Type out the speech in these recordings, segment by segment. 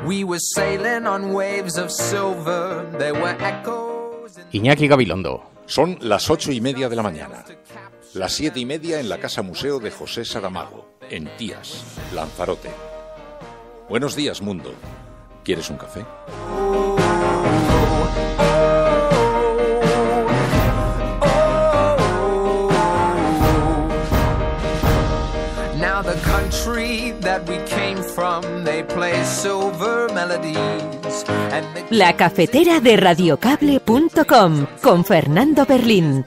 Iñaki Gabilondo. Son las 8:30 de la mañana. Las 7:30 en la Casa Museo de José Saramago, en Tías, Lanzarote. Buenos días, mundo. ¿Quieres un café? Now the country that we came from, they play silver melodies. La cafetera de radiocable.com con Fernando Berlín.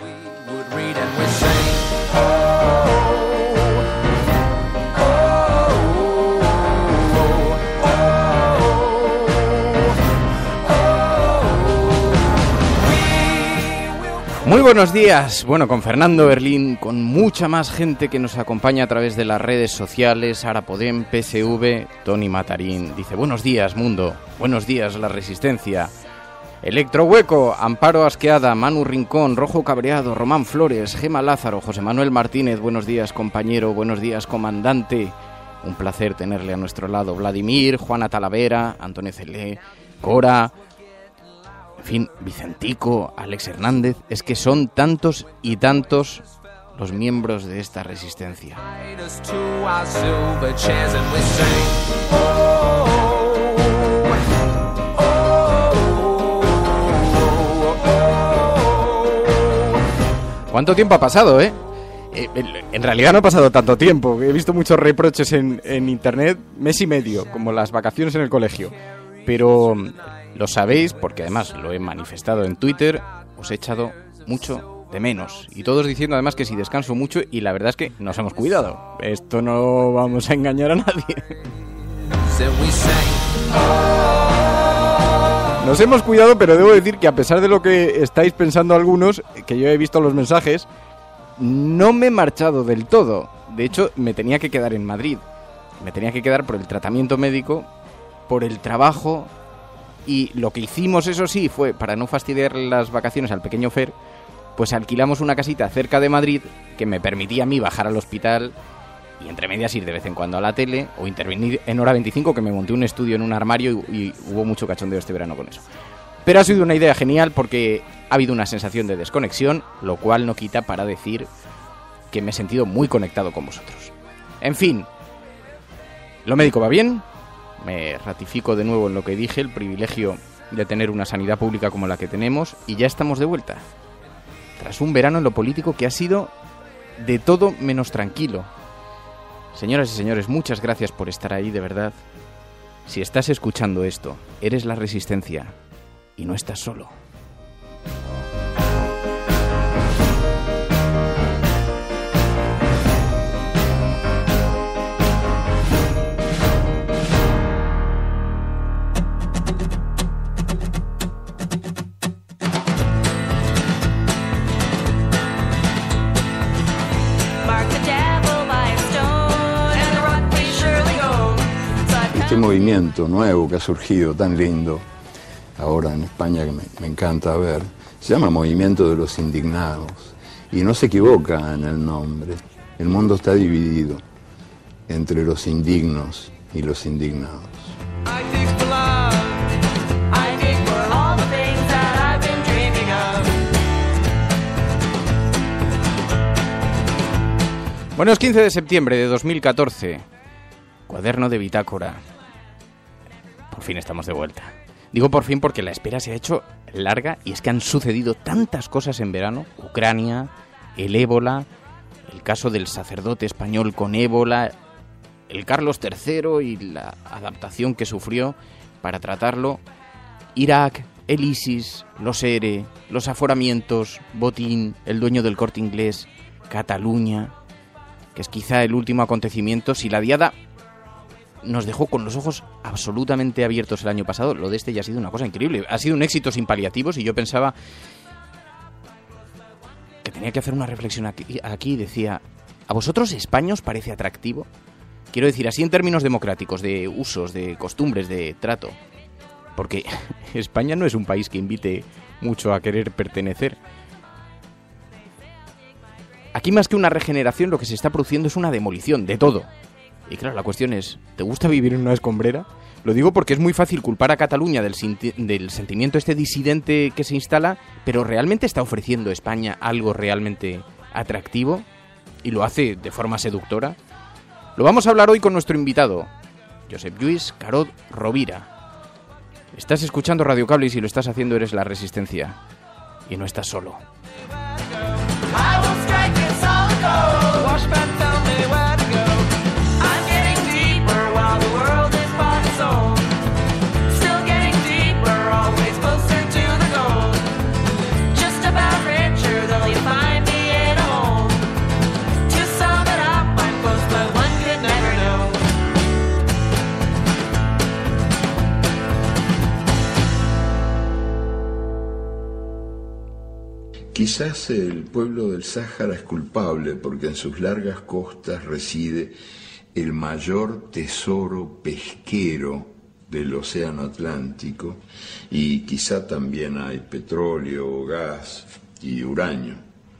Muy buenos días, bueno, con Fernando Berlín, con mucha más gente que nos acompaña a través de las redes sociales, Sara Podem, PSV, Tony Matarín, dice buenos días mundo, buenos días la resistencia, Electro Hueco, Amparo Asqueada, Manu Rincón, Rojo Cabreado, Román Flores, Gema Lázaro, José Manuel Martínez, buenos días compañero, buenos días comandante, un placer tenerle a nuestro lado, Vladimir, Juana Talavera, Antonio Celé, Cora... En fin, Vicentico, Alex Hernández, es que son tantos y tantos los miembros de esta resistencia. ¿Cuánto tiempo ha pasado, eh? En realidad no ha pasado tanto tiempo. He visto muchos reproches en internet, mes y medio, como las vacaciones en el colegio. Pero... lo sabéis, porque además lo he manifestado en Twitter, os he echado mucho de menos. Y todos diciendo además que si descanso mucho, y la verdad es que nos hemos cuidado. Esto no vamos a engañar a nadie. Nos hemos cuidado, pero debo decir que a pesar de lo que estáis pensando algunos, que yo he visto los mensajes, no me he marchado del todo. De hecho, me tenía que quedar en Madrid. Me tenía que quedar por el tratamiento médico, por el trabajo... Y lo que hicimos, eso sí, fue, para no fastidiar las vacaciones al pequeño Fer, pues alquilamos una casita cerca de Madrid que me permitía a mí bajar al hospital y entre medias ir de vez en cuando a la tele o intervenir en Hora 25, que me monté un estudio en un armario y hubo mucho cachondeo este verano con eso. Pero ha sido una idea genial porque ha habido una sensación de desconexión, lo cual no quita para decir que me he sentido muy conectado con vosotros. En fin, lo médico va bien. Me ratifico de nuevo en lo que dije, el privilegio de tener una sanidad pública como la que tenemos, y ya estamos de vuelta. Tras un verano en lo político que ha sido de todo menos tranquilo. Señoras y señores, muchas gracias por estar ahí, de verdad. Si estás escuchando esto, eres la resistencia y no estás solo. Este movimiento nuevo que ha surgido tan lindo ahora en España, que me encanta ver, se llama Movimiento de los Indignados y no se equivoca en el nombre. El mundo está dividido entre los indignos y los indignados. Bueno, es 15 de septiembre de 2014, cuaderno de bitácora. Por fin estamos de vuelta. Digo por fin porque la espera se ha hecho larga y es que han sucedido tantas cosas en verano. Ucrania, el ébola, el caso del sacerdote español con ébola, el Carlos III y la adaptación que sufrió para tratarlo, Irak, el ISIS, los ERE, los aforamientos, Botín, el dueño del Corte Inglés, Cataluña, que es quizá el último acontecimiento. Si la diada nos dejó con los ojos absolutamente abiertos el año pasado, lo de este ya ha sido una cosa increíble. Ha sido un éxito sin paliativos y yo pensaba que tenía que hacer una reflexión aquí. Decía, ¿a vosotros España os parece atractivo? Quiero decir, así en términos democráticos, de usos, de costumbres, de trato. Porque España no es un país que invite mucho a querer pertenecer. Aquí más que una regeneración, lo que se está produciendo es una demolición de todo. Y claro, la cuestión es, ¿te gusta vivir en una escombrera? Lo digo porque es muy fácil culpar a Cataluña del sentimiento este disidente que se instala, pero ¿realmente está ofreciendo España algo realmente atractivo? Y lo hace de forma seductora. Lo vamos a hablar hoy con nuestro invitado, Josep Lluís Carod Rovira. Estás escuchando Radio Cable y si lo estás haciendo eres La Resistencia. Y no estás solo. Quizás el pueblo del Sáhara es culpable porque en sus largas costas reside el mayor tesoro pesquero del océano Atlántico y quizá también hay petróleo, gas y uranio.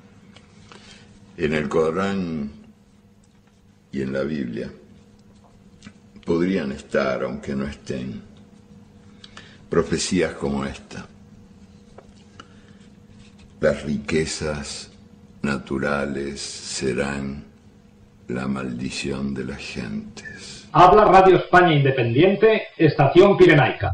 En el Corán y en la Biblia podrían estar, aunque no estén, profecías como esta. Las riquezas naturales serán la maldición de las gentes. Habla Radio España Independiente, Estación Pirenaica.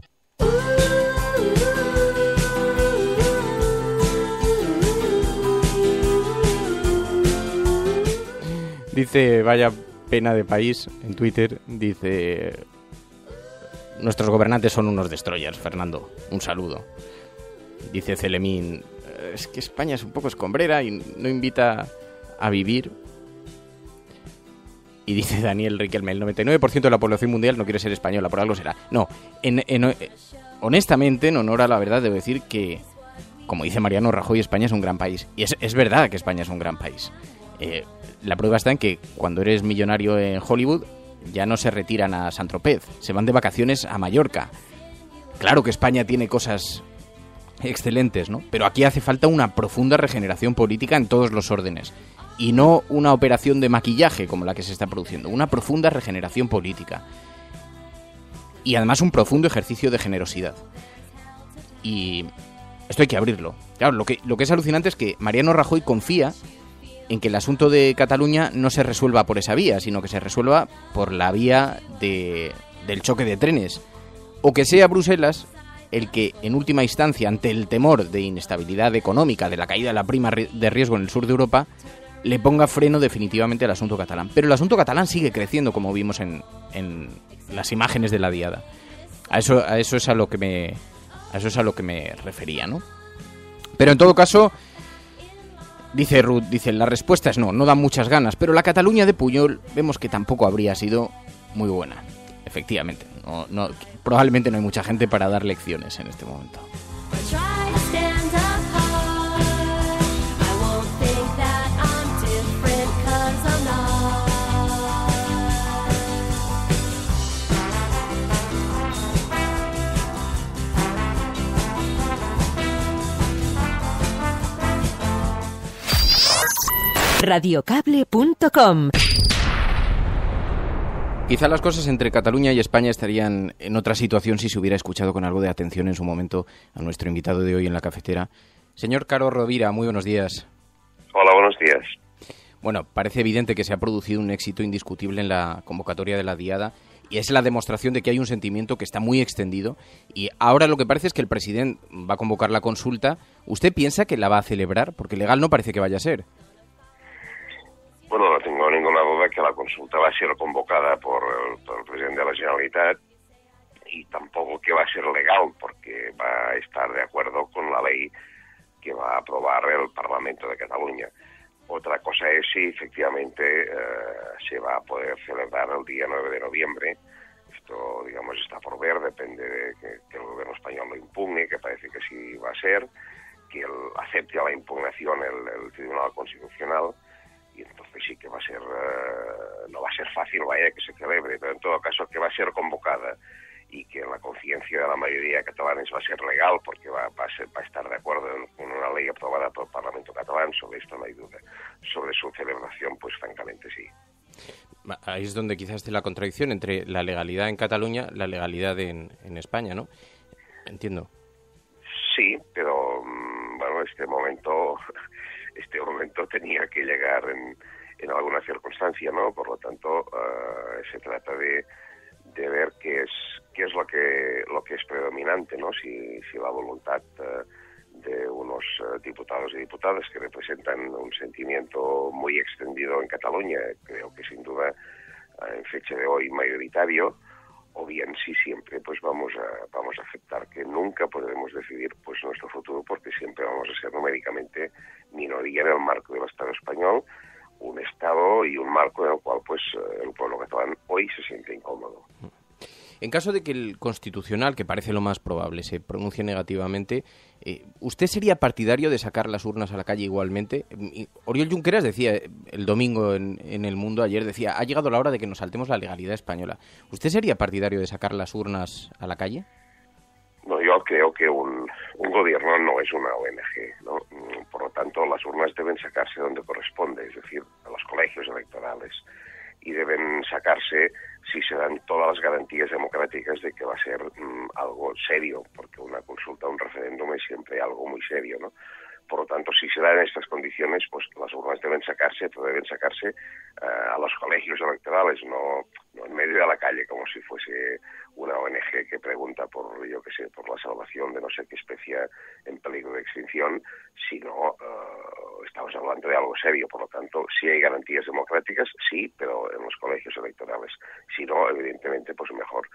Dice, vaya pena de país, en Twitter, dice, nuestros gobernantes son unos destroyers, Fernando, un saludo. Dice Celemín, es que España es un poco escombrera y no invita a vivir. Y dice Daniel Riquelme, el 99% de la población mundial no quiere ser española, por algo será. No, honestamente, en honor a la verdad, debo decir que, como dice Mariano Rajoy, España es un gran país. Y es verdad que España es un gran país. La prueba está en que cuando eres millonario en Hollywood, ya no se retiran a Saint-Tropez, se van de vacaciones a Mallorca. Claro que España tiene cosas excelentes, ¿no? Pero aquí hace falta una profunda regeneración política en todos los órdenes. Y no una operación de maquillaje como la que se está produciendo. Una profunda regeneración política. Y además un profundo ejercicio de generosidad. Y esto hay que abrirlo. Claro, lo que es alucinante es que Mariano Rajoy confía en que el asunto de Cataluña no se resuelva por esa vía, sino que se resuelva por la vía del choque de trenes. O que sea Bruselas el que, en última instancia, ante el temor de inestabilidad económica, de la caída de la prima de riesgo en el sur de Europa, le ponga freno definitivamente al asunto catalán. Pero el asunto catalán sigue creciendo, como vimos en las imágenes de la diada. A eso es a lo que me refería, ¿no? Pero en todo caso, dice Ruth, la respuesta es no da muchas ganas, pero la Cataluña de Puyol vemos que tampoco habría sido muy buena. Efectivamente, probablemente no hay mucha gente para dar lecciones en este momento. Radiocable.com. Quizá las cosas entre Cataluña y España estarían en otra situación si se hubiera escuchado con algo de atención en su momento a nuestro invitado de hoy en la cafetera. Señor Carod Rovira, muy buenos días. Hola, buenos días. Bueno, parece evidente que se ha producido un éxito indiscutible en la convocatoria de la Diada y es la demostración de que hay un sentimiento que está muy extendido y ahora lo que parece es que el presidente va a convocar la consulta. ¿Usted piensa que la va a celebrar? Porque legal no parece que vaya a ser. Bueno, no tengo ninguna duda que la consulta va a ser convocada por el presidente de la Generalitat y tampoco que va a ser legal porque va a estar de acuerdo con la ley que va a aprobar el Parlamento de Cataluña. Otra cosa es si efectivamente se va a poder celebrar el día 9 de noviembre. Esto, digamos, está por ver, depende de que el gobierno español lo impugne, que parece que sí va a ser, que acepte la impugnación el Tribunal Constitucional. Y entonces sí que va a ser, no va a ser fácil, vaya, que se celebre, pero en todo caso que va a ser convocada y que en la conciencia de la mayoría de catalanes va a ser legal porque va a estar de acuerdo con una ley aprobada por el Parlamento catalán, sobre esto no hay duda. Sobre su celebración, pues francamente sí. Ahí es donde quizás esté la contradicción entre la legalidad en Cataluña, la legalidad en España, ¿no? Entiendo. Sí, pero bueno, este momento tenía que llegar en alguna circunstancia, ¿no? Por lo tanto, se trata de ver qué es lo que es predominante, ¿no? Si la voluntad de unos diputados y diputadas que representan un sentimiento muy extendido en Cataluña, creo que sin duda en fecha de hoy mayoritario, o bien si siempre pues vamos a aceptar que nunca podremos decidir pues nuestro futuro, porque siempre vamos a ser numéricamente minoría en el marco del Estado español, un Estado y un marco en el cual pues el pueblo catalán hoy se siente incómodo. En caso de que el Constitucional, que parece lo más probable, se pronuncie negativamente, ¿usted sería partidario de sacar las urnas a la calle igualmente? Oriol Junqueras decía el domingo en El Mundo, ayer decía, ha llegado la hora de que nos saltemos la legalidad española. ¿Usted sería partidario de sacar las urnas a la calle? No, yo creo que un gobierno no es una ONG, ¿no? Por lo tanto, las urnas deben sacarse donde corresponde, es decir, a los colegios electorales, y deben sacarse si se dan todas las garantías democráticas de que va a ser algo serio, porque una consulta, un referéndum es siempre algo muy serio, ¿no? Por lo tanto, si se dan estas condiciones, pues las urnas deben sacarse, pero deben sacarse a los colegios electorales, no en medio de la calle, como si fuese una ONG que pregunta por, yo qué sé, por la salvación de no sé qué especie en peligro de extinción, sino estamos hablando de algo serio. Por lo tanto, si hay garantías democráticas, sí, pero en los colegios electorales. Si no, evidentemente, pues mejor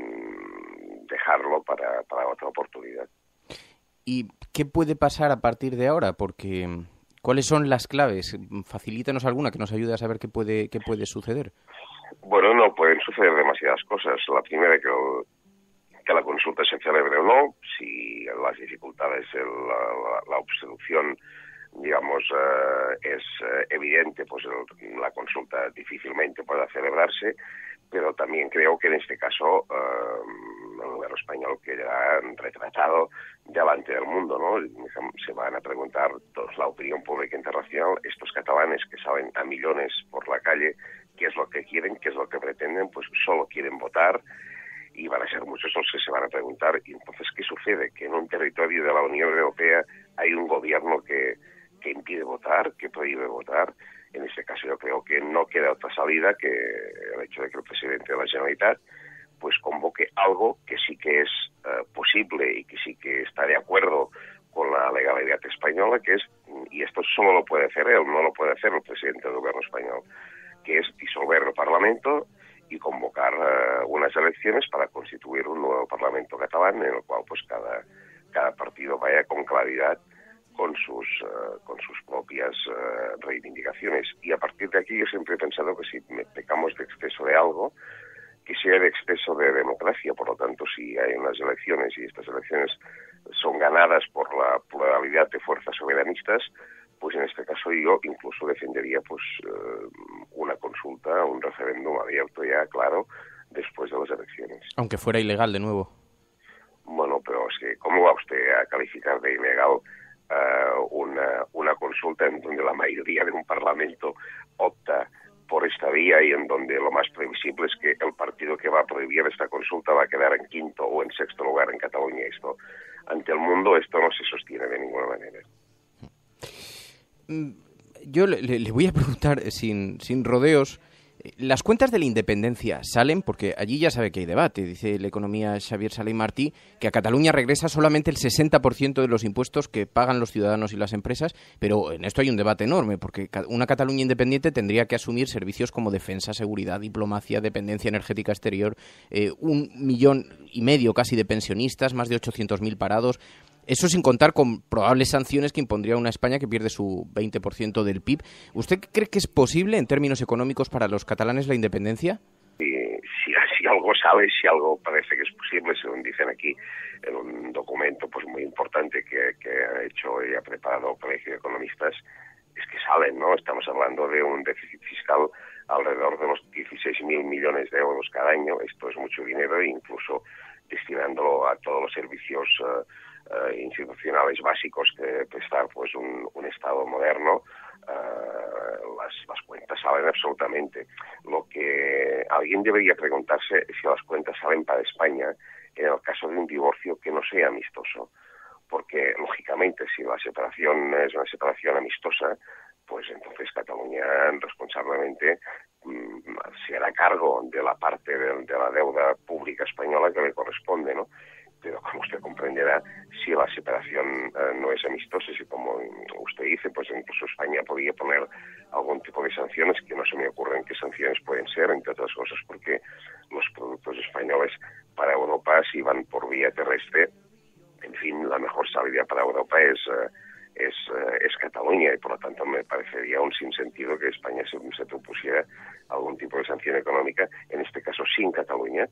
dejarlo para otra oportunidad. ¿Y qué puede pasar a partir de ahora? Porque ¿cuáles son las claves? Facilítanos alguna que nos ayude a saber qué puede suceder. Bueno, no pueden suceder demasiadas cosas. La primera, que la consulta se celebre o no. Si las dificultades, la obstrucción, digamos, es evidente, pues la consulta difícilmente podrá celebrarse. Pero también creo que en este caso el gobierno español quedará retratado delante del mundo, ¿no? Se van a preguntar la opinión pública internacional, estos catalanes que salen a millones por la calle, qué es lo que quieren, qué es lo que pretenden, pues solo quieren votar, y van a ser muchos los que se van a preguntar. Y entonces, ¿qué sucede? Que en un territorio de la Unión Europea hay un gobierno que impide votar, que prohíbe votar. En este caso yo creo que no queda otra salida que el hecho de que el presidente de la Generalitat pues convoque algo que sí que es posible y que sí que está de acuerdo con la legalidad española, que es, y esto solo lo puede hacer él, no lo puede hacer el presidente del gobierno español, que es disolver el Parlamento y convocar unas elecciones para constituir un nuevo Parlamento catalán en el cual pues cada partido vaya con claridad con sus propias reivindicaciones. Y a partir de aquí yo siempre he pensado que si pecamos de exceso de algo, que sea de exceso de democracia. Por lo tanto, si hay unas elecciones y estas elecciones son ganadas por la pluralidad de fuerzas soberanistas, pues en este caso yo incluso defendería pues una consulta, un referéndum abierto ya, claro, después de las elecciones. Aunque fuera ilegal de nuevo. Bueno, pero es que ¿cómo va usted a calificar de ilegal una consulta en donde la mayoría de un parlamento opta por esta vía y en donde lo más previsible es que el partido que va a prohibir esta consulta va a quedar en quinto o en sexto lugar en Cataluña? Esto, ante el mundo, esto no se sostiene de ninguna manera. Yo le voy a preguntar sin rodeos. Las cuentas de la independencia salen, porque allí ya sabe que hay debate. Dice el economía Xavier Sala Martí que a Cataluña regresa solamente el 60% de los impuestos que pagan los ciudadanos y las empresas, pero en esto hay un debate enorme, porque una Cataluña independiente tendría que asumir servicios como defensa, seguridad, diplomacia, dependencia energética exterior, 1,5 millones casi de pensionistas, más de 800.000 parados. Eso sin contar con probables sanciones que impondría una España que pierde su 20% del PIB. ¿Usted cree que es posible, en términos económicos, para los catalanes la independencia? Si algo sabe, si algo parece que es posible, según dicen aquí en un documento pues muy importante que ha hecho y ha preparado el Colegio de Economistas, es que salen, ¿no? Estamos hablando de un déficit fiscal alrededor de los 16.000 millones de euros cada año. Esto es mucho dinero, e incluso destinándolo a todos los servicios institucionales básicos que prestar pues un Estado moderno. Las cuentas cuentas salen absolutamente. Lo que alguien debería preguntarse es si las cuentas salen para España en el caso de un divorcio que no sea amistoso. Porque, lógicamente, si la separación es una separación amistosa, pues entonces Cataluña responsablemente se hará cargo de la parte de la deuda pública española que le corresponde, ¿no? Pero como usted comprenderá, si la separación no es amistosa, y como usted dice, pues incluso España podría poner algún tipo de sanciones, que no se me ocurren qué sanciones pueden ser, entre otras cosas porque los productos españoles para Europa, si van por vía terrestre, en fin, la mejor salida para Europa es Cataluña, y por lo tanto me parecería un sinsentido que España se propusiera algún tipo de sanción económica, en este caso sin Cataluña,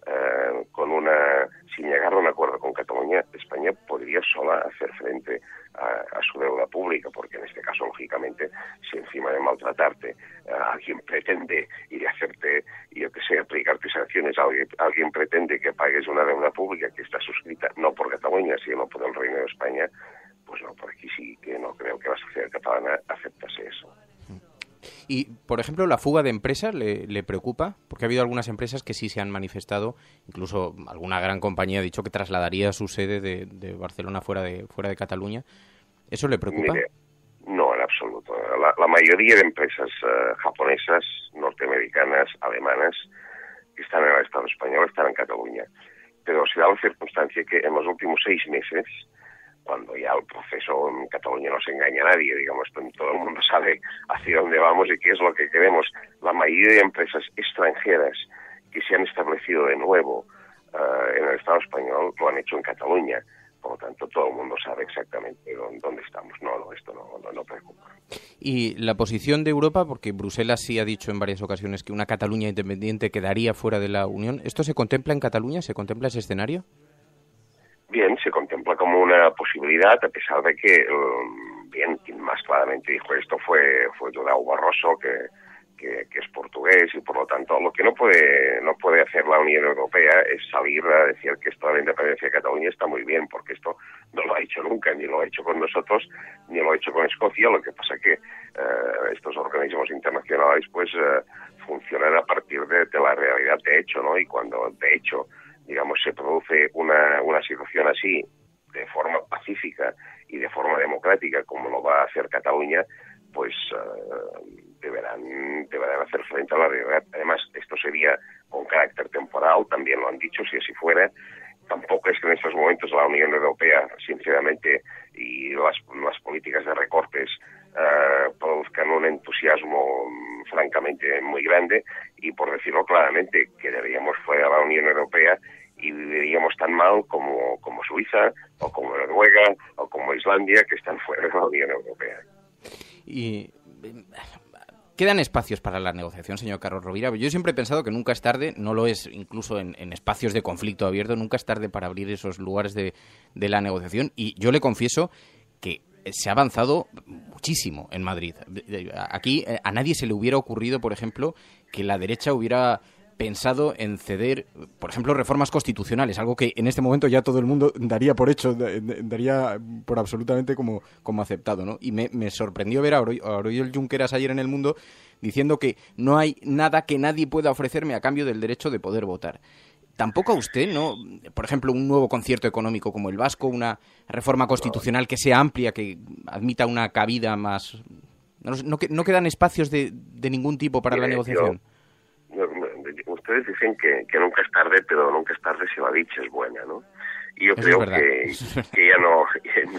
sin llegar a un acuerdo con Cataluña. España podría sola hacer frente a su deuda pública, porque en este caso, lógicamente, si encima de maltratarte alguien pretende y de hacerte, yo que sé, aplicarte sanciones, alguien pretende que pagues una deuda pública que está suscrita no por Cataluña, sino por el Reino de España, pues no, por aquí sí que no creo que la sociedad catalana aceptase eso. Y, por ejemplo, ¿la fuga de empresas le preocupa? Porque ha habido algunas empresas que sí se han manifestado, incluso alguna gran compañía ha dicho que trasladaría su sede de Barcelona fuera de Cataluña. ¿Eso le preocupa? Mire, no, en absoluto. La mayoría de empresas japonesas, norteamericanas, alemanas, que están en el Estado español, están en Cataluña. Pero se da la circunstancia que en los últimos 6 meses, cuando ya el proceso en Cataluña no se engaña a nadie, digamos, todo el mundo sabe hacia dónde vamos y qué es lo que queremos. La mayoría de empresas extranjeras que se han establecido de nuevo en el Estado español lo han hecho en Cataluña. Por lo tanto, todo el mundo sabe exactamente dónde estamos. No, esto no preocupa. Y la posición de Europa, porque Bruselas sí ha dicho en varias ocasiones que una Cataluña independiente quedaría fuera de la Unión. ¿Esto se contempla en Cataluña? ¿Se contempla ese escenario? Bien, se contempla como una posibilidad, a pesar de que, quien más claramente dijo esto fue Durão Barroso, que es portugués, y por lo tanto lo que no puede hacer la Unión Europea es salir a decir que esto de la independencia de Cataluña está muy bien, porque esto no lo ha hecho nunca, ni lo ha hecho con nosotros, ni lo ha hecho con Escocia. Lo que pasa que estos organismos internacionales pues funcionan a partir de la realidad de hecho, ¿no? Y cuando de hecho, digamos, se produce una situación así, de forma pacífica y de forma democrática, como lo va a hacer Cataluña, pues deberán hacer frente a la realidad. Además, esto sería con carácter temporal, también lo han dicho, si así fuera. Tampoco es que en estos momentos la Unión Europea, sinceramente, y las políticas de recortes produzcan un entusiasmo francamente muy grande, y por decirlo claramente, quedaríamos fuera de la Unión Europea y viviríamos tan mal como Suiza, o como Noruega, o como Islandia, que están fuera de la Unión Europea. Y quedan espacios para la negociación, señor Carlos Rovira. Yo siempre he pensado que nunca es tarde, no lo es incluso en espacios de conflicto abierto, nunca es tarde para abrir esos lugares de la negociación, y yo le confieso que se ha avanzado muchísimo en Madrid. Aquí a nadie se le hubiera ocurrido, por ejemplo, que la derecha hubiera pensado en ceder, por ejemplo, reformas constitucionales, algo que en este momento ya todo el mundo daría por hecho, daría por absolutamente como aceptado, ¿no? Y me sorprendió ver a Oriol Junqueras ayer en El Mundo diciendo que no hay nada que nadie pueda ofrecerme a cambio del derecho de poder votar. ¿Tampoco a usted, no? Por ejemplo, un nuevo concierto económico como el vasco, una reforma constitucional que sea amplia, que admita una cabida más... ¿No quedan espacios de ningún tipo para la negociación? Ustedes dicen que nunca es tarde, pero nunca es tarde si la dicha es buena, ¿no? Y yo creo que ya no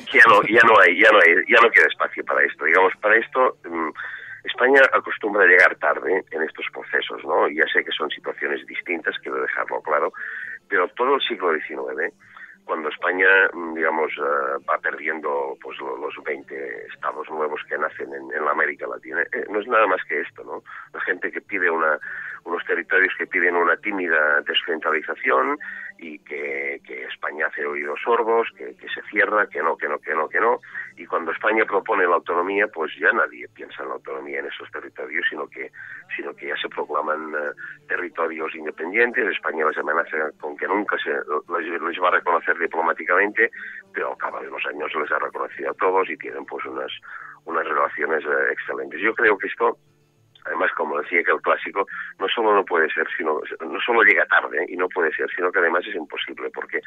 queda espacio para esto. Digamos, para esto, España acostumbra a llegar tarde en estos procesos, ¿no? Ya sé que son situaciones distintas, quiero dejarlo claro, pero todo el siglo XIX, cuando España, digamos, va perdiendo pues los 20 estados nuevos que nacen en la América Latina, no es nada más que esto, ¿no? La gente que pide unos territorios que piden una tímida descentralización, y que España hace oídos sordos, que se cierra, que no. Y cuando España propone la autonomía, pues ya nadie piensa en la autonomía en esos territorios, sino que ya se proclaman territorios independientes. España les amenaza con que nunca les va a reconocer diplomáticamente, pero al cabo de unos años les ha reconocido a todos y tienen pues unas relaciones excelentes. Yo creo que esto además, como decía que el clásico, no solo no puede ser, sino no solo llega tarde y no puede ser, sino que además es imposible, porque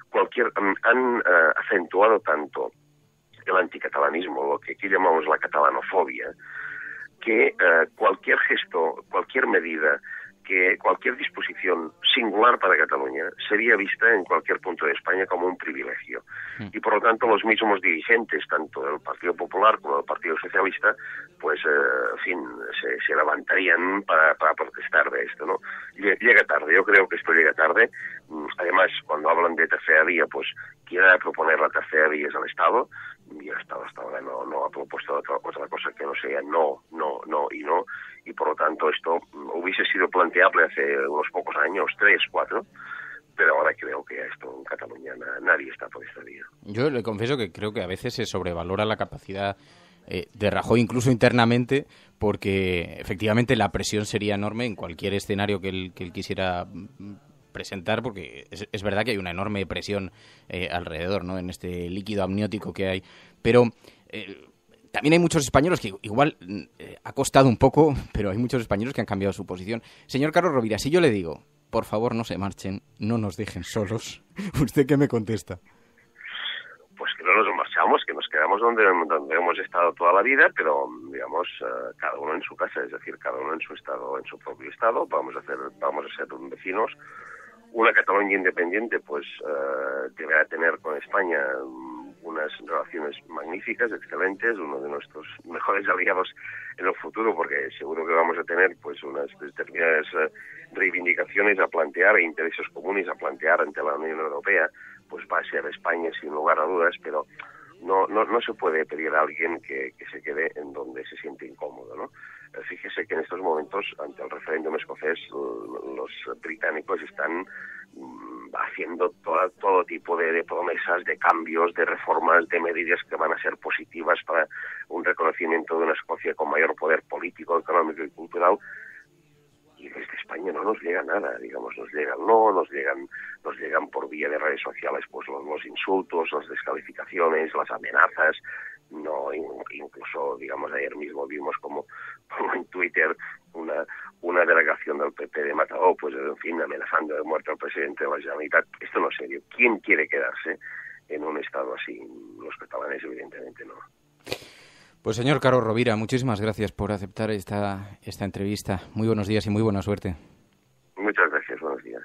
han acentuado tanto el anticatalanismo, lo que aquí llamamos la catalanofobia, que cualquier gesto, cualquier medida, que cualquier disposición singular para Cataluña sería vista en cualquier punto de España como un privilegio. Y por lo tanto los mismos dirigentes, tanto del Partido Popular como del Partido Socialista, pues, en fin, se levantarían para protestar de esto, ¿no? Llega tarde, yo creo que esto llega tarde. Además, cuando hablan de tercera vía, pues quien ha de proponer la tercera vía es el Estado, y el Estado hasta ahora no ha propuesto otra cosa que no sea no, y por lo tanto esto hubiese sido planteable hace unos pocos años, 3, 4, pero ahora creo que esto en Cataluña nadie está por esta vía. Yo le confieso que creo que a veces se sobrevalora la capacidad de Rajoy, incluso internamente, porque efectivamente la presión sería enorme en cualquier escenario que él quisiera presentar, porque es verdad que hay una enorme presión alrededor, ¿no?, en este líquido amniótico que hay, pero también hay muchos españoles que igual ha costado un poco, pero hay muchos españoles que han cambiado su posición. Señor Carlos Rovira, si yo le digo, por favor no se marchen, no nos dejen solos, ¿usted qué me contesta? Pues que no nos marchamos, que nos quedamos donde hemos estado toda la vida, pero digamos cada uno en su casa, es decir, cada uno en su estado, en su propio estado. Vamos a ser vecinos. Una Cataluña independiente, pues deberá tener con España unas relaciones magníficas, excelentes, uno de nuestros mejores aliados en el futuro, porque seguro que vamos a tener pues unas determinadas reivindicaciones a plantear e intereses comunes a plantear ante la Unión Europea. Pues va a ser España sin lugar a dudas, pero no se puede pedir a alguien que se quede en donde se siente incómodo, ¿no? Fíjese que en estos momentos, ante el referéndum escocés, los británicos están haciendo todo tipo de promesas, de cambios, de reformas, de medidas que van a ser positivas para un reconocimiento de una Escocia con mayor poder político, económico y cultural. Y desde España no nos llega nada, digamos, nos llegan por vía de redes sociales pues los insultos, las descalificaciones, las amenazas. No, incluso, digamos, ayer mismo vimos como en Twitter una delegación del PP de Mataró, pues en fin, amenazando de muerte al presidente de la Generalitat. Esto no es serio. ¿Quién quiere quedarse en un estado así? Los catalanes evidentemente no. Pues señor Carlos Rovira, muchísimas gracias por aceptar esta entrevista. Muy buenos días y muy buena suerte. Muchas gracias, buenos días.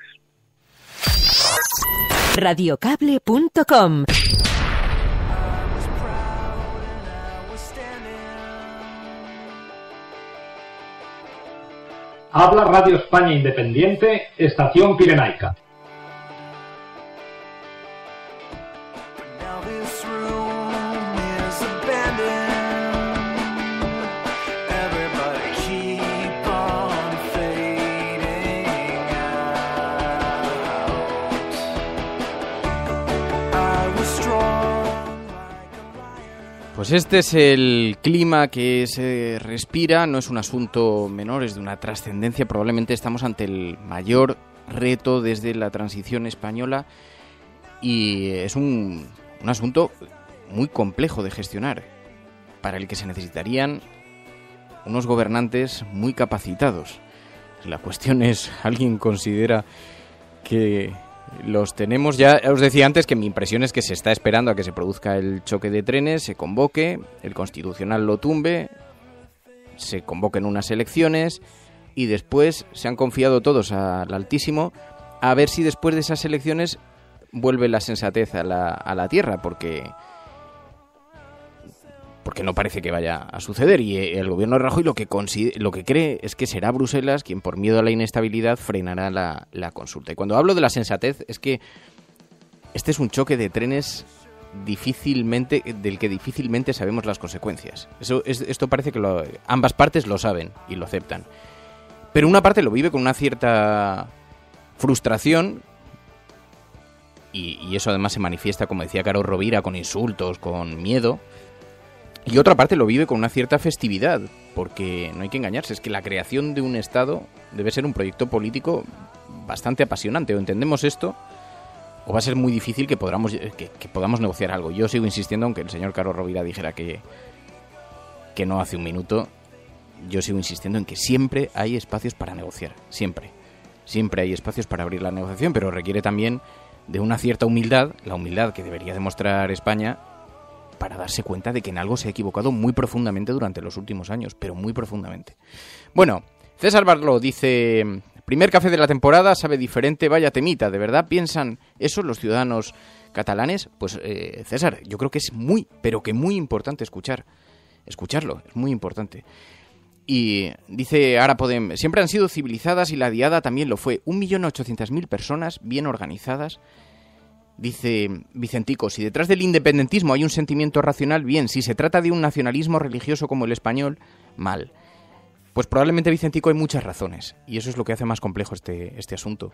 Radiocable.com. Habla Radio España Independiente, Estación Pirenaica. Pues este es el clima que se respira, no es un asunto menor, es de una trascendencia. Probablemente estamos ante el mayor reto desde la transición española y es un asunto muy complejo de gestionar, para el que se necesitarían unos gobernantes muy capacitados. La cuestión es, ¿alguien considera que los tenemos? Ya os decía antes que mi impresión es que se está esperando a que se produzca el choque de trenes, se convoque, el Constitucional lo tumbe, se convoquen unas elecciones y después se han confiado todos al Altísimo a ver si después de esas elecciones vuelve la sensatez a la tierra, porque no parece que vaya a suceder. Y el gobierno de Rajoy lo que cree es que será Bruselas quien, por miedo a la inestabilidad, frenará la consulta. Y cuando hablo de la sensatez es que este es un choque de trenes del que difícilmente sabemos las consecuencias. Esto parece que ambas partes lo saben y lo aceptan. Pero una parte lo vive con una cierta frustración, y eso además se manifiesta, como decía Carlos Rovira, con insultos, con miedo. Y otra parte lo vive con una cierta festividad, porque no hay que engañarse, es que la creación de un Estado debe ser un proyecto político bastante apasionante. O entendemos esto, o va a ser muy difícil que podamos negociar algo. Yo sigo insistiendo, aunque el señor Carlos Rovira dijera que no hace un minuto, yo sigo insistiendo en que siempre hay espacios para negociar, siempre. Siempre hay espacios para abrir la negociación, pero requiere también de una cierta humildad, la humildad que debería demostrar España para darse cuenta de que en algo se ha equivocado muy profundamente durante los últimos años, pero muy profundamente. Bueno, César Barló dice: primer café de la temporada, sabe diferente, vaya temita, ¿de verdad piensan eso los ciudadanos catalanes? Pues César, yo creo que es muy, pero que muy importante escucharlo, es muy importante. Y dice Ara Podem: siempre han sido civilizadas y la diada también lo fue. 1.800.000 personas bien organizadas. Dice Vicentico: si detrás del independentismo hay un sentimiento racional, bien. Si se trata de un nacionalismo religioso como el español, mal. Pues probablemente, Vicentico, hay muchas razones. Y eso es lo que hace más complejo este asunto.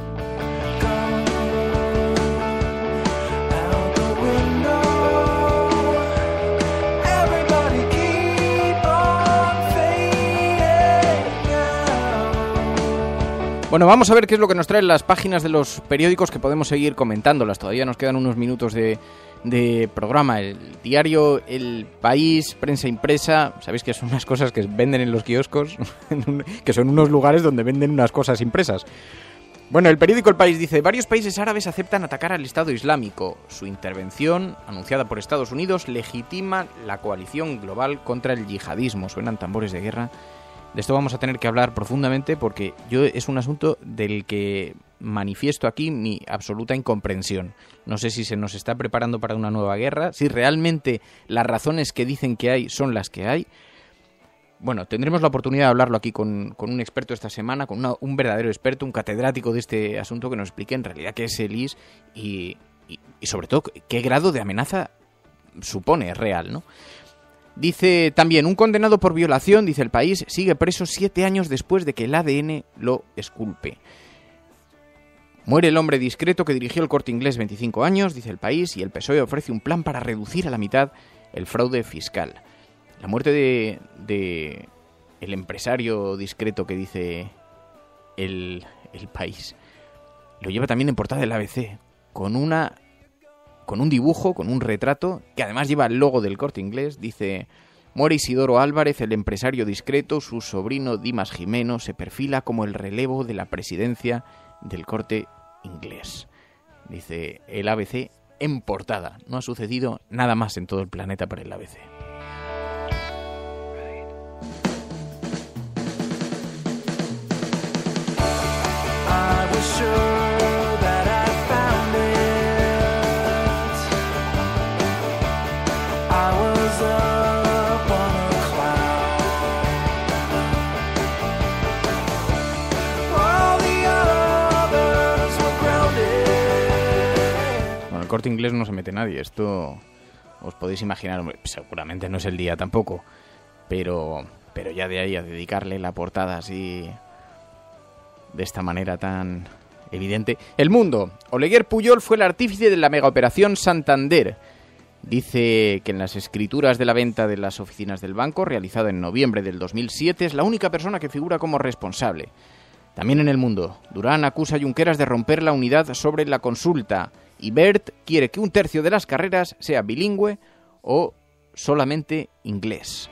Bueno, vamos a ver qué es lo que nos traen las páginas de los periódicos, que podemos seguir comentándolas. Todavía nos quedan unos minutos de programa. El diario El País, prensa impresa, sabéis que son unas cosas que venden en los kioscos, que son unos lugares donde venden unas cosas impresas. Bueno, el periódico El País dice: varios países árabes aceptan atacar al Estado Islámico. Su intervención, anunciada por Estados Unidos, legitima la coalición global contra el yihadismo. Suenan tambores de guerra. De esto vamos a tener que hablar profundamente, porque es un asunto del que manifiesto aquí mi absoluta incomprensión. No sé si se nos está preparando para una nueva guerra, si realmente las razones que dicen que hay son las que hay. Bueno, tendremos la oportunidad de hablarlo aquí con un experto esta semana, con un verdadero experto, un catedrático de este asunto, que nos explique en realidad qué es el IS y sobre todo qué grado de amenaza supone, es real, ¿no? Dice también: un condenado por violación, dice El País, sigue preso 7 años después de que el ADN lo exculpe. Muere el hombre discreto que dirigió el Corte Inglés 25 años, dice El País, y el PSOE ofrece un plan para reducir a la mitad el fraude fiscal. La muerte de el empresario discreto que dice el País lo lleva también en portada del ABC, con un dibujo, con un retrato, que además lleva el logo del Corte Inglés. Dice: muere Isidoro Álvarez, el empresario discreto, su sobrino Dimas Jimeno se perfila como el relevo de la presidencia del Corte Inglés. Dice el ABC en portada. No ha sucedido nada más en todo el planeta para el ABC. Bueno, el Corte Inglés no se mete nadie, esto os podéis imaginar. Seguramente no es el día tampoco, pero ya de ahí a dedicarle la portada así, de esta manera tan evidente. El Mundo: Oleguer Pujol fue el artífice de la megaoperación Santander. Dice que en las escrituras de la venta de las oficinas del banco, realizada en noviembre del 2007, es la única persona que figura como responsable. También en El Mundo: Durán acusa a Junqueras de romper la unidad sobre la consulta. Y Bert quiere que 1/3 de las carreras sea bilingüe o solamente inglés.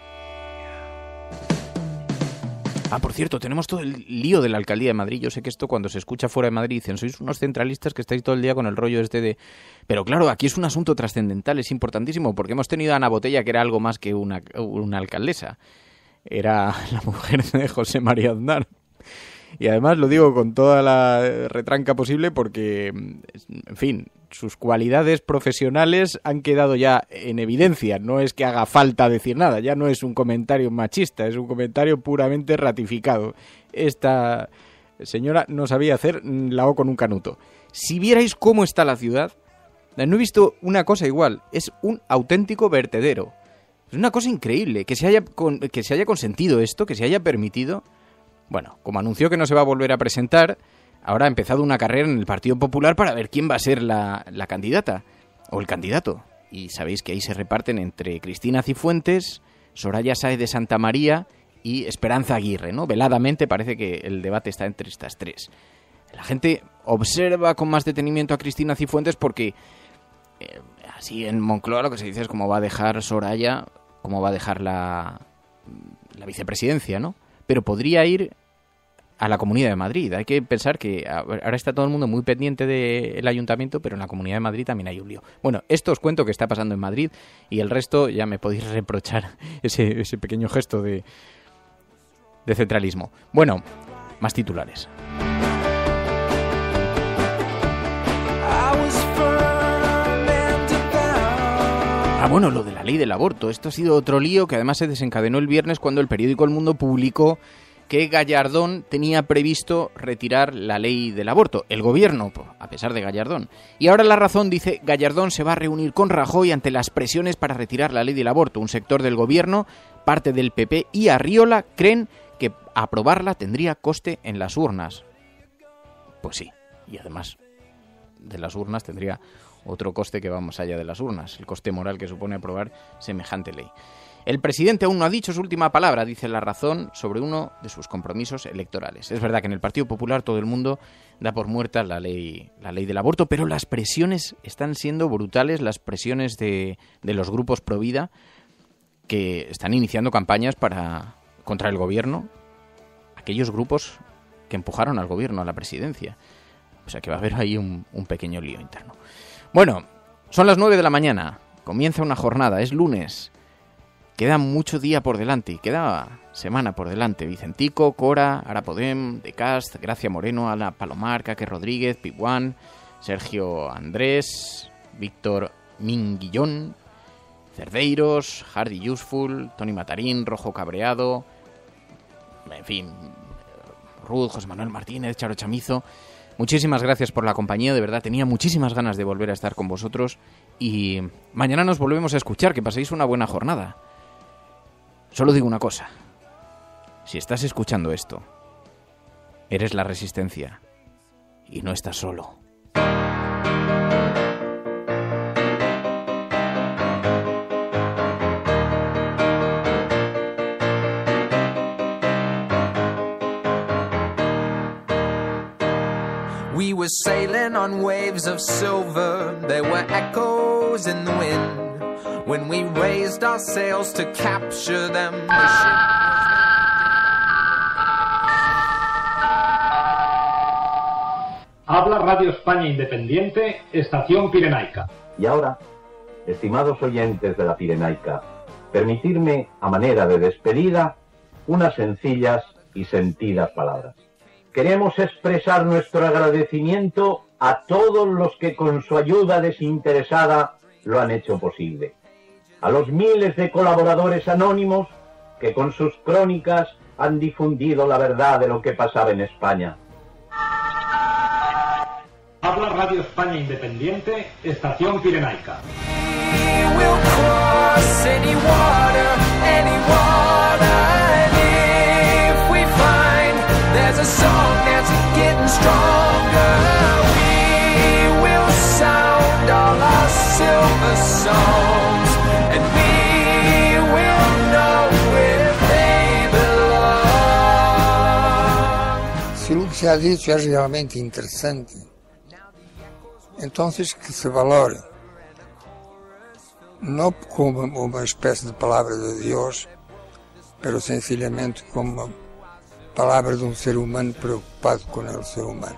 Ah, por cierto, tenemos todo el lío de la Alcaldía de Madrid. Yo sé que esto, cuando se escucha fuera de Madrid, dicen: sois unos centralistas que estáis todo el día con el rollo este de... Pero claro, aquí es un asunto trascendental, es importantísimo, porque hemos tenido a Ana Botella, que era algo más que una alcaldesa. Era la mujer de José María Aznar. Y además lo digo con toda la retranca posible porque, en fin, sus cualidades profesionales han quedado ya en evidencia. No es que haga falta decir nada, ya no es un comentario machista, es un comentario puramente ratificado. Esta señora no sabía hacer la O con un canuto. Si vierais cómo está la ciudad, no he visto una cosa igual. Es un auténtico vertedero. Es una cosa increíble que se haya consentido esto, que se haya permitido. Bueno, como anunció que no se va a volver a presentar, ahora ha empezado una carrera en el Partido Popular para ver quién va a ser la candidata o el candidato. Y sabéis que ahí se reparten entre Cristina Cifuentes, Soraya Sáez de Santamaría y Esperanza Aguirre, ¿no? Veladamente parece que el debate está entre estas tres. La gente observa con más detenimiento a Cristina Cifuentes porque así en Moncloa lo que se dice es cómo va a dejar Soraya, cómo va a dejar la la vicepresidencia, ¿no? Pero podría ir a la Comunidad de Madrid. Hay que pensar que ahora está todo el mundo muy pendiente del ayuntamiento, pero en la Comunidad de Madrid también hay un lío. Bueno, esto os cuento que está pasando en Madrid y el resto ya me podéis reprochar ese pequeño gesto de centralismo. Bueno, más titulares. Bueno, lo de la ley del aborto. Esto ha sido otro lío que además se desencadenó el viernes cuando el periódico El Mundo publicó que Gallardón tenía previsto retirar la ley del aborto. El gobierno, a pesar de Gallardón. Y ahora La Razón dice: Gallardón se va a reunir con Rajoy ante las presiones para retirar la ley del aborto. Un sector del gobierno, parte del PP y Arriola creen que aprobarla tendría coste en las urnas. Pues sí, y además de las urnas tendría otro coste que va más allá de las urnas, el coste moral que supone aprobar semejante ley. El presidente aún no ha dicho su última palabra, dice La Razón, sobre uno de sus compromisos electorales. Es verdad que en el Partido Popular todo el mundo da por muerta la ley del aborto, pero las presiones están siendo brutales, las presiones de los grupos pro vida que están iniciando campañas contra el gobierno, aquellos grupos que empujaron al gobierno a la presidencia. O sea que va a haber ahí un pequeño lío interno. Bueno, son las 9 de la mañana, comienza una jornada, es lunes, queda mucho día por delante y queda semana por delante. Vicentico, Cora, Ara Podem, De Cast, Gracia Moreno, Ana Palomar, Caque Rodríguez, Piguán, Sergio Andrés, Víctor Minguillón, Cerdeiros, Hardy Useful, Tony Matarín, Rojo Cabreado, en fin, Ruth, José Manuel Martínez, Charo Chamizo. Muchísimas gracias por la compañía, de verdad, tenía muchísimas ganas de volver a estar con vosotros y mañana nos volvemos a escuchar, que paséis una buena jornada. Solo digo una cosa, si estás escuchando esto, eres la Resistencia y no estás solo. We were sailing on waves of silver, there were echoes in the wind. When we raised our sails to capture them, the ship Habla Radio España Independiente, Estación Pirenaica. Y ahora, estimados oyentes de la Pirenaica, permitidme, a manera de despedida, unas sencillas y sentidas palabras. Queremos expresar nuestro agradecimiento a todos los que con su ayuda desinteresada lo han hecho posible. A los miles de colaboradores anónimos que con sus crónicas han difundido la verdad de lo que pasaba en España. Habla Radio España Independiente, Estación Pirenaica. There's a song that's getting stronger. We will sound all our silver songs, and we will know where they belong. Se o que se ha dicho es realmente interesante, entonces que se valore, no como uma espécie de palavra de Deus, pero sencillamente como uma palavra de um ser humano preocupado com o ser humano.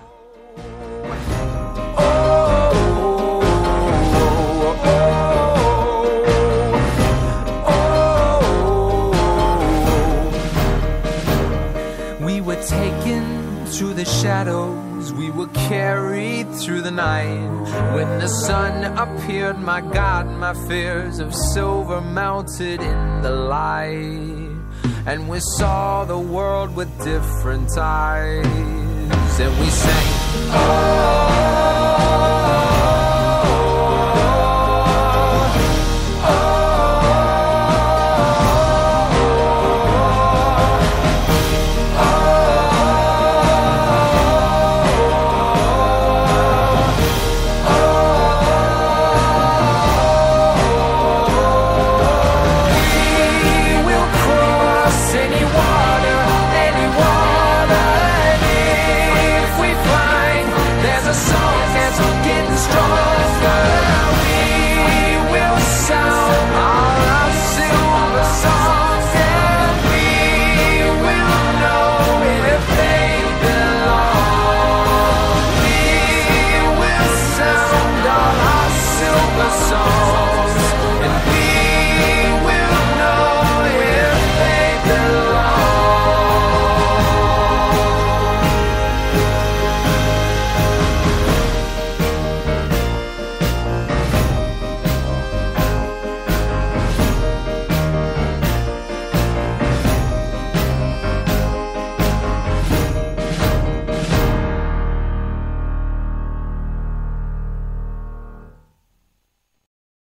We were taken through the shadows, we were carried through the night. When the sun appeared, my God, my fears of silver melted in the light. And we saw the world with different eyes, and we sang, oh.